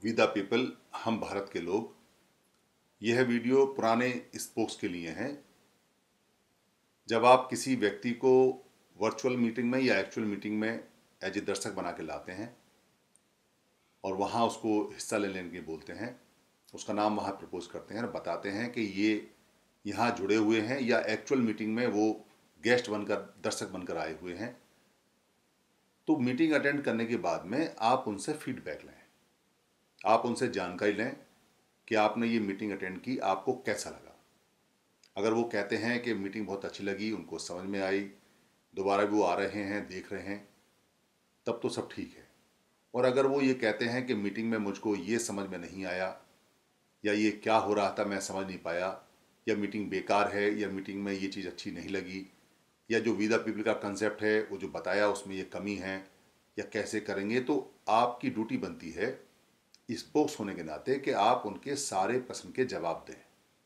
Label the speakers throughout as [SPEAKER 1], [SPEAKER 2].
[SPEAKER 1] We the people, हम भारत के लोग। यह वीडियो पुराने स्पोक्स के लिए है। जब आप किसी व्यक्ति को वर्चुअल मीटिंग में या एक्चुअल मीटिंग में एज ए दर्शक बना के लाते हैं और वहाँ उसको हिस्सा लेने के लिए बोलते हैं, उसका नाम वहाँ प्रपोज करते हैं और बताते हैं कि ये यहाँ जुड़े हुए हैं या एक्चुअल मीटिंग में वो गेस्ट बनकर, दर्शक बनकर आए हुए हैं, तो मीटिंग अटेंड करने के बाद में आप उनसे फीडबैक लें, आप उनसे जानकारी लें कि आपने ये मीटिंग अटेंड की, आपको कैसा लगा। अगर वो कहते हैं कि मीटिंग बहुत अच्छी लगी, उनको समझ में आई, दोबारा भी वो आ रहे हैं, देख रहे हैं, तब तो सब ठीक है। और अगर वो ये कहते हैं कि मीटिंग में मुझको ये समझ में नहीं आया, या ये क्या हो रहा था मैं समझ नहीं पाया, या मीटिंग बेकार है, या मीटिंग में ये चीज़ अच्छी नहीं लगी, या जो वी द पीपल का कंसेप्ट है वो जो बताया उसमें ये कमी है, या कैसे करेंगे, तो आपकी ड्यूटी बनती है स्पोक्स होने के नाते कि आप उनके सारे प्रश्न के जवाब दें।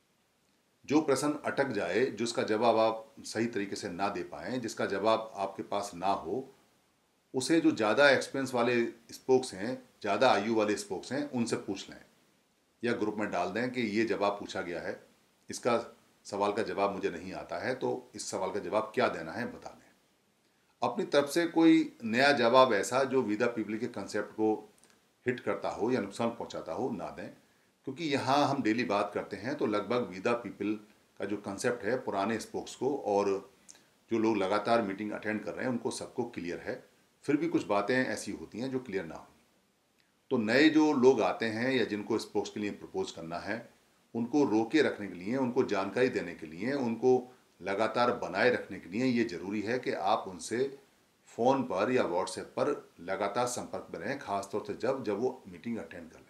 [SPEAKER 1] जो प्रश्न अटक जाए, जिसका जवाब आप सही तरीके से ना दे पाएँ, जिसका जवाब आपके पास ना हो, उसे जो ज़्यादा एक्सपीरियंस वाले स्पोक्स हैं, ज़्यादा आयु वाले स्पोक्स हैं, उनसे पूछ लें या ग्रुप में डाल दें कि ये जवाब पूछा गया है, इसका सवाल का जवाब मुझे नहीं आता है, तो इस सवाल का जवाब क्या देना है बता दें। अपनी तरफ से कोई नया जवाब ऐसा जो वी द पीपल के कंसेप्ट को हिट करता हो या नुकसान पहुंचाता हो ना दें, क्योंकि यहाँ हम डेली बात करते हैं तो लगभग वी द पीपल का जो कंसेप्ट है पुराने स्पोक्स को और जो लोग लगातार मीटिंग अटेंड कर रहे हैं उनको सबको क्लियर है। फिर भी कुछ बातें ऐसी होती हैं जो क्लियर ना हो, तो नए जो लोग आते हैं या जिनको स्पोक्स के लिए प्रपोज करना है, उनको रोके रखने के लिए, उनको जानकारी देने के लिए, उनको लगातार बनाए रखने के लिए ये ज़रूरी है कि आप उनसे फ़ोन पर या व्हाट्सएप पर लगातार संपर्क में रहें, खासतौर से जब जब वो मीटिंग अटेंड कर लें,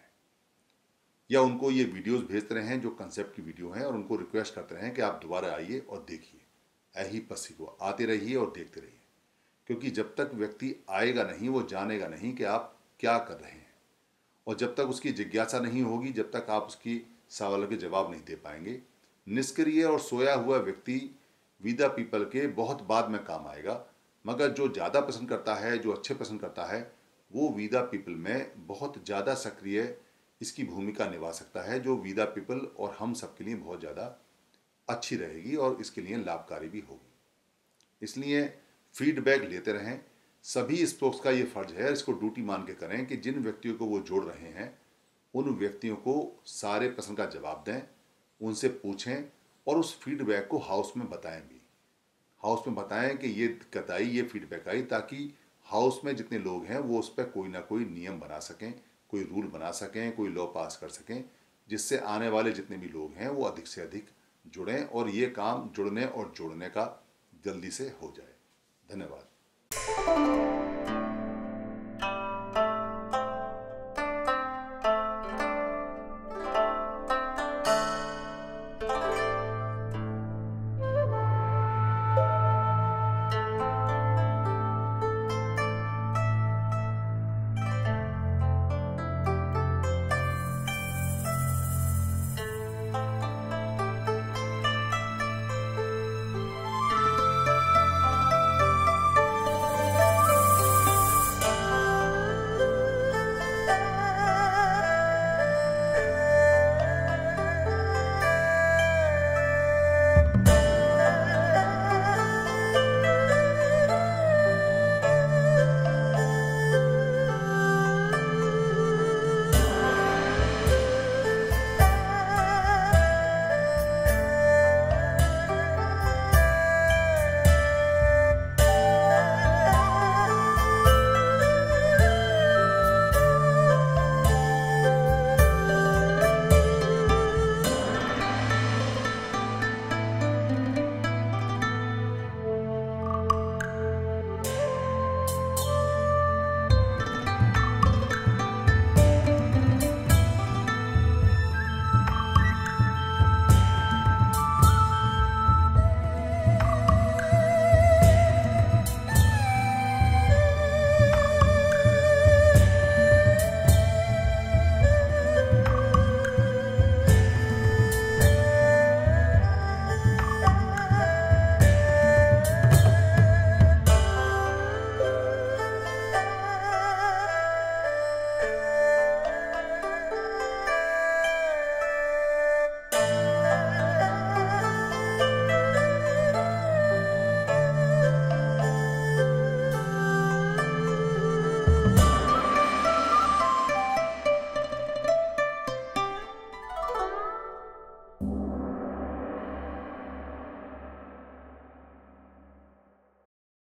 [SPEAKER 1] या उनको ये वीडियोस भेजते रहें जो कंसेप्ट की वीडियो हैं और उनको रिक्वेस्ट करते रहें कि आप दोबारा आइए और देखिए, ऐही पसी को आते रहिए और देखते रहिए। क्योंकि जब तक व्यक्ति आएगा नहीं, वो जानेगा नहीं कि आप क्या कर रहे हैं, और जब तक उसकी जिज्ञासा नहीं होगी, जब तक आप उसकी सवालों के जवाब नहीं दे पाएंगे, निष्क्रिय और सोया हुआ व्यक्ति वी द पीपल के बहुत बाद में काम आएगा। मगर जो ज़्यादा पसंद करता है, जो अच्छे पसंद करता है, वो वी द पीपल में बहुत ज़्यादा सक्रिय इसकी भूमिका निभा सकता है, जो वी द पीपल और हम सब के लिए बहुत ज़्यादा अच्छी रहेगी और इसके लिए लाभकारी भी होगी। इसलिए फीडबैक लेते रहें। सभी स्पोक्स का ये फर्ज है, इसको ड्यूटी मान के करें कि जिन व्यक्तियों को वो जोड़ रहे हैं उन व्यक्तियों को सारे प्रश्न का जवाब दें, उनसे पूछें और उस फीडबैक को हाउस में बताएं भी। हाउस में बताएं कि ये दिक्कत आई, ये फीडबैक आई, ताकि हाउस में जितने लोग हैं वो उस पर कोई ना कोई नियम बना सकें, कोई रूल बना सकें, कोई लॉ पास कर सकें, जिससे आने वाले जितने भी लोग हैं वो अधिक से अधिक जुड़ें और ये काम जुड़ने और जोड़ने का जल्दी से हो जाए। धन्यवाद।